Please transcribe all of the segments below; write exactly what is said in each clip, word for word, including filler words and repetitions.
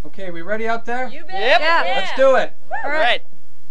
Okay, we ready out there? You bet. Yep. Yeah. Let's do it. All right.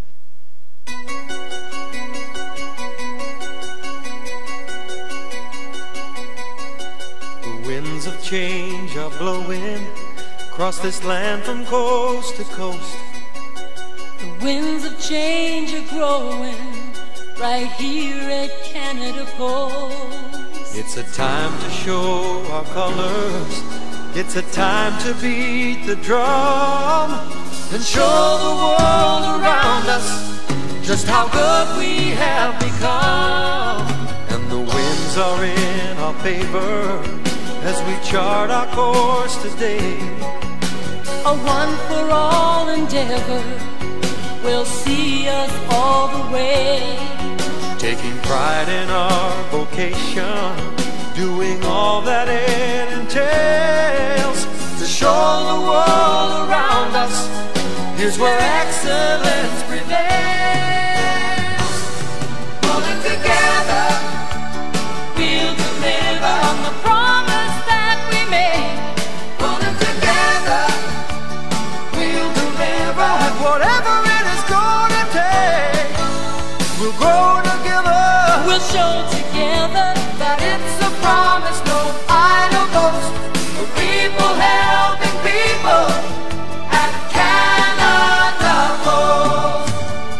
The winds of change are blowing across this land from coast to coast. The winds of change are growing right here at Canada Post. It's a time to show our colors. It's a time to beat the drum and show the world around us just how good we have become. And the winds are in our favor as we chart our course today. A one-for-all endeavor will see us all the way. Taking pride in our vocation, doing all that it entails to show the world around us here's where excellence prevails. Pulling together, We'll deliver on the promise that we made. pulling together, we'll deliver with whatever it is gonna take. We'll grow together, We'll show together that it's a promise, no idle boast. For people helping people at Canada Post.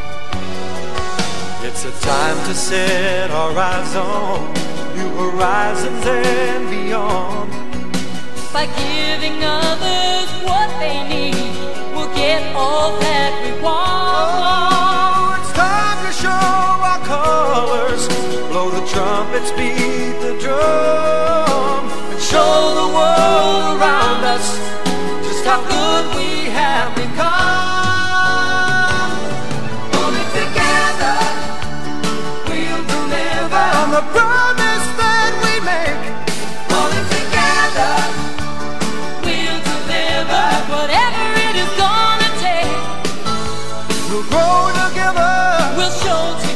It's a time to set our eyes on new horizons and beyond. by giving others what they need. We'll get all that we want. Oh, it's time to show our colors, blow the trumpets, beat the drum, and show the world around us just how good we have become. Pulling together, we'll deliver on the promise that we make. Pulling together, We'll deliver whatever it is gonna take. we'll grow together. We'll show together